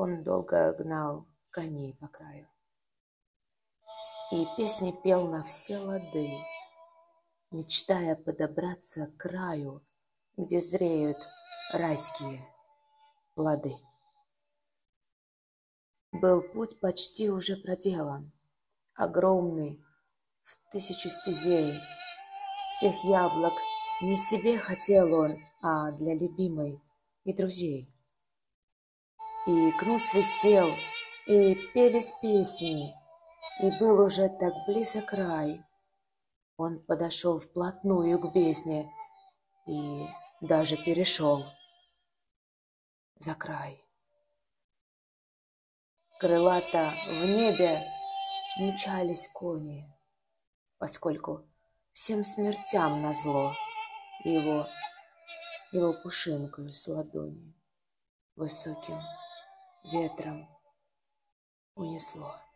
Он долго гнал коней по краю и песни пел на все лады, мечтая подобраться к краю, где зреют райские плоды. Был путь почти уже проделан, огромный, в 1000 стезей. Тех яблок не себе хотел он, а для любимой и друзей. И кнут свистел, и пелись песни, и был уже так близок край. Он подошел вплотную к бездне и даже перешел за край. Крылато в небе мчались кони, поскольку всем смертям назло его пушинкою с ладони высоким ветром унесло.